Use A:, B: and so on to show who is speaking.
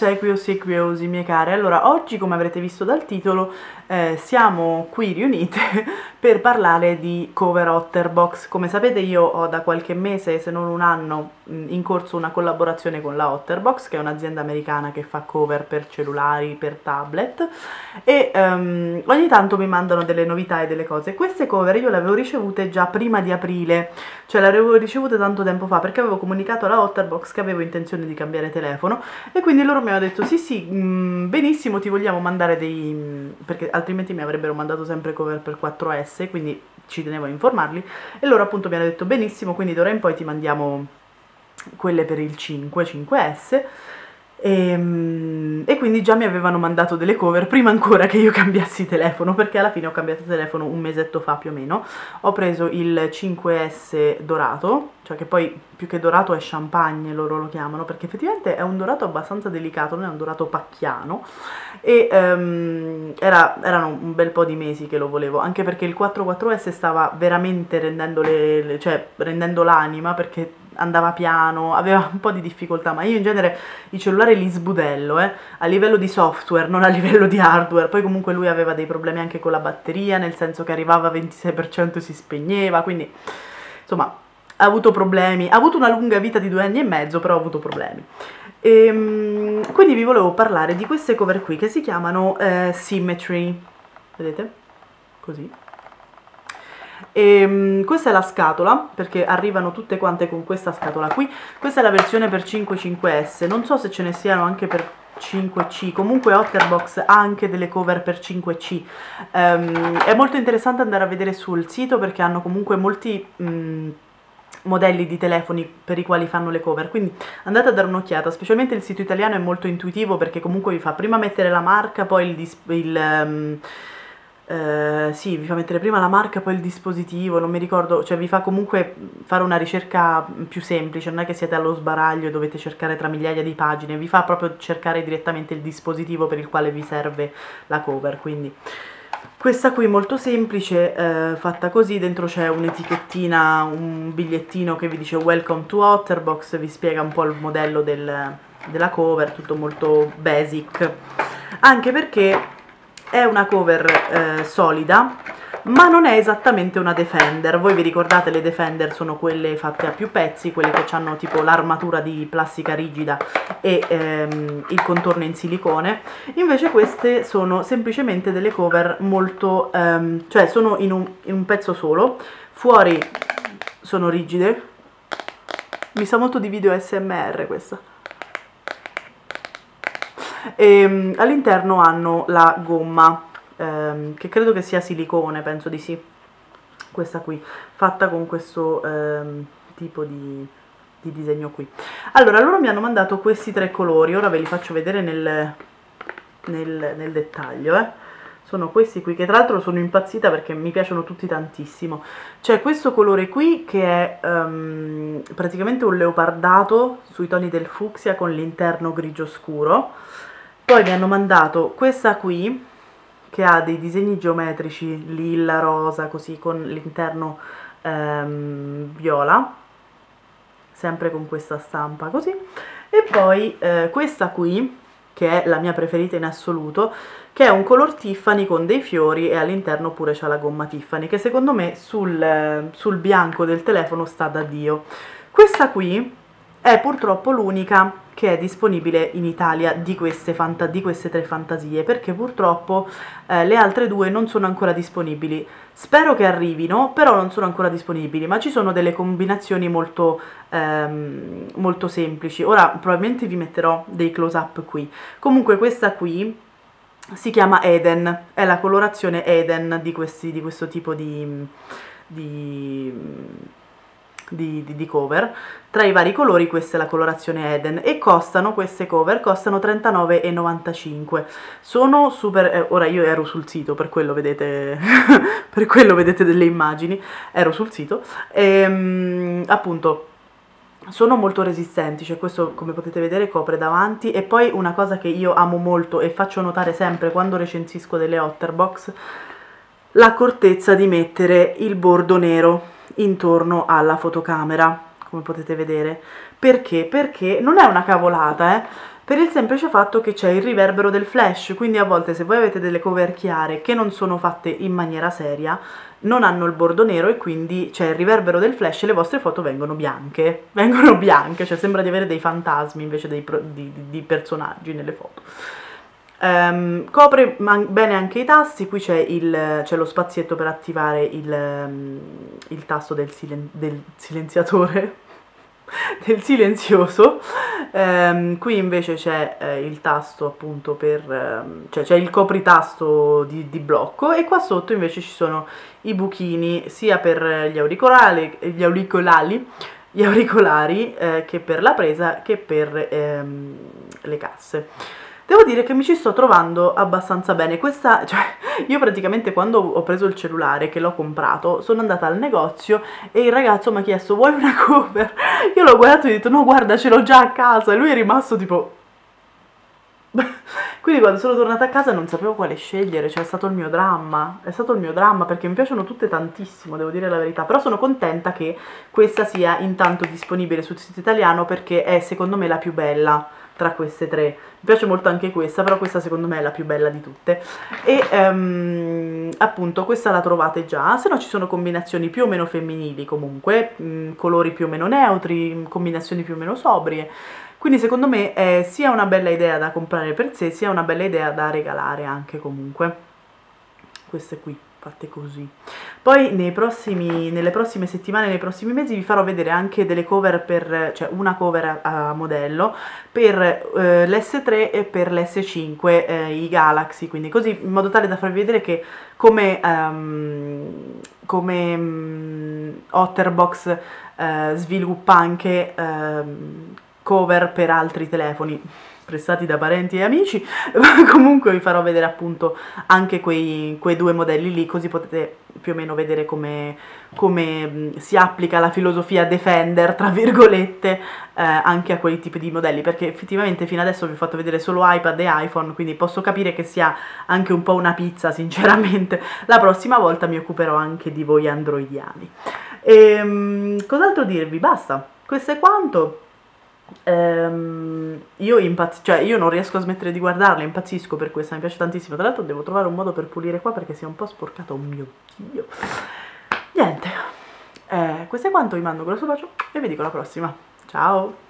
A: Sequios e Quiosi, mie care. Allora, oggi, come avrete visto dal titolo, siamo qui riunite per parlare di cover Otterbox. Come sapete, io ho da qualche mese, se non un anno, in corso una collaborazione con la Otterbox, che è un'azienda americana che fa cover per cellulari, per tablet, e ogni tanto mi mandano delle novità e delle cose. Queste cover io le avevo ricevute già prima di aprile, cioè le avevo ricevute tanto tempo fa, perché avevo comunicato alla Otterbox che avevo intenzione di cambiare telefono, e quindi loro mi hanno detto sì, benissimo, ti vogliamo mandare perché altrimenti mi avrebbero mandato sempre cover per 4S, quindi ci tenevo a informarli, e loro appunto mi hanno detto benissimo, quindi d'ora in poi ti mandiamo quelle per il 5S. E quindi già mi avevano mandato delle cover prima ancora che io cambiassi telefono, perché alla fine ho cambiato telefono un mesetto fa più o meno. Ho preso il 5S dorato, cioè che poi più che dorato è champagne, loro lo chiamano, perché effettivamente è un dorato abbastanza delicato, non è un dorato pacchiano, e erano un bel po' di mesi che lo volevo, anche perché il 4S stava veramente rendendo l'anima, perché andava piano, aveva un po' di difficoltà, ma io in genere i cellulari li sbudello, a livello di software, non a livello di hardware. Poi comunque lui aveva dei problemi anche con la batteria, nel senso che arrivava a 26% e si spegneva, quindi insomma ha avuto problemi, ha avuto una lunga vita di 2 anni e mezzo, però ha avuto problemi. Quindi vi volevo parlare di queste cover qui che si chiamano Symmetry, vedete? Così. Questa è la scatola, perché arrivano tutte quante con questa scatola qui. Questa è la versione per 5.5S, non so se ce ne siano anche per 5C, comunque Otterbox ha anche delle cover per 5C. È molto interessante andare a vedere sul sito, perché hanno comunque molti modelli di telefoni per i quali fanno le cover, quindi andate a dare un'occhiata. Specialmente il sito italiano è molto intuitivo, perché comunque vi fa prima mettere la marca, poi sì, vi fa mettere prima la marca, poi il dispositivo, non mi ricordo, cioè vi fa comunque fare una ricerca più semplice, non è che siete allo sbaraglio e dovete cercare tra migliaia di pagine, vi fa proprio cercare direttamente il dispositivo per il quale vi serve la cover. Quindi questa qui molto semplice, fatta così. Dentro c'è un'etichettina, un bigliettino che vi dice Welcome to Otterbox, vi spiega un po' il modello della cover, tutto molto basic, anche perché è una cover solida, ma non è esattamente una Defender. Voi vi ricordate, le Defender sono quelle fatte a più pezzi, quelle che hanno tipo l'armatura di plastica rigida e il contorno in silicone. Invece queste sono semplicemente delle cover molto, cioè sono in un pezzo solo, fuori sono rigide. Mi sa molto di video ASMR questa. E all'interno hanno la gomma, che credo che sia silicone, penso di sì, questa qui, fatta con questo tipo di disegno qui. Allora, loro mi hanno mandato questi 3 colori, ora ve li faccio vedere nel dettaglio, Sono questi qui, che tra l'altro sono impazzita perché mi piacciono tutti tantissimo. C'è questo colore qui che è praticamente un leopardato sui toni del fucsia con l'interno grigio scuro. Poi mi hanno mandato questa qui che ha dei disegni geometrici lilla, rosa, così, con l'interno viola, sempre con questa stampa così. E poi questa qui, che è la mia preferita in assoluto, che è un color Tiffany con dei fiori, e all'interno pure c'ha la gomma Tiffany, che secondo me sul bianco del telefono sta da Dio. Questa qui è purtroppo l'unica che è disponibile in Italia di queste 3 fantasie, perché purtroppo le altre 2 non sono ancora disponibili. Spero che arrivino, però non sono ancora disponibili, ma ci sono delle combinazioni molto semplici. Ora probabilmente vi metterò dei close up qui. Comunque questa qui si chiama Eden, è la colorazione Eden di questo tipo di cover. Tra i vari colori questa è la colorazione Eden, e queste cover costano 39,95. Sono super, ora io ero sul sito, per quello vedete per quello vedete delle immagini, ero sul sito, e appunto sono molto resistenti, cioè questo, come potete vedere, copre davanti. E poi una cosa che io amo molto e faccio notare sempre quando recensisco delle Otterbox, l'accortezza di mettere il bordo nero intorno alla fotocamera, come potete vedere. Perché? Perché non è una cavolata, per il semplice fatto che c'è il riverbero del flash, quindi a volte se voi avete delle cover chiare che non sono fatte in maniera seria, non hanno il bordo nero e quindi c'è il riverbero del flash e le vostre foto vengono bianche, cioè sembra di avere dei fantasmi invece di personaggi nelle foto. Copre bene anche i tasti, qui c'è lo spazietto per attivare il tasto del silenziatore, del silenzioso. Qui invece c'è il tasto appunto cioè c'è il copritasto di blocco, e qua sotto invece ci sono i buchini sia per gli auricolari che per la presa che per le casse. Devo dire che mi ci sto trovando abbastanza bene. Cioè, io praticamente quando ho preso il cellulare, che l'ho comprato, sono andata al negozio e il ragazzo mi ha chiesto: vuoi una cover? Io l'ho guardato e ho detto: no, guarda, ce l'ho già a casa. E lui è rimasto tipo... Quindi quando sono tornata a casa non sapevo quale scegliere, cioè è stato il mio dramma, perché mi piacciono tutte tantissimo, devo dire la verità, però sono contenta che questa sia intanto disponibile sul sito italiano, perché è secondo me la più bella tra queste tre. Mi piace molto anche questa, però questa secondo me è la più bella di tutte. E appunto questa la trovate già, se no ci sono combinazioni più o meno femminili comunque, colori più o meno neutri, combinazioni più o meno sobrie. Quindi secondo me è sia una bella idea da comprare per sé, sia una bella idea da regalare anche comunque. Queste qui, fatte così. Poi nelle prossime settimane, nei prossimi mesi vi farò vedere anche delle cover cioè una cover a modello per l'S3 e per l'S5, i Galaxy, quindi così in modo tale da farvi vedere che come Otterbox sviluppa anche cover per altri telefoni prestati da parenti e amici, ma comunque vi farò vedere appunto anche quei due modelli lì, così potete più o meno vedere come si applica la filosofia Defender, tra virgolette, anche a quei tipi di modelli, perché effettivamente fino adesso vi ho fatto vedere solo iPad e iPhone, quindi posso capire che sia anche un po' una pizza, sinceramente. La prossima volta mi occuperò anche di voi androidiani. Cos'altro dirvi? Basta, questo è quanto. Io non riesco a smettere di guardarla, impazzisco per questa, mi piace tantissimo. Tra l'altro devo trovare un modo per pulire qua perché si è un po' sporcato. Oh mio Dio. Niente, questo è quanto, vi mando un grosso bacio e vi dico alla prossima. Ciao.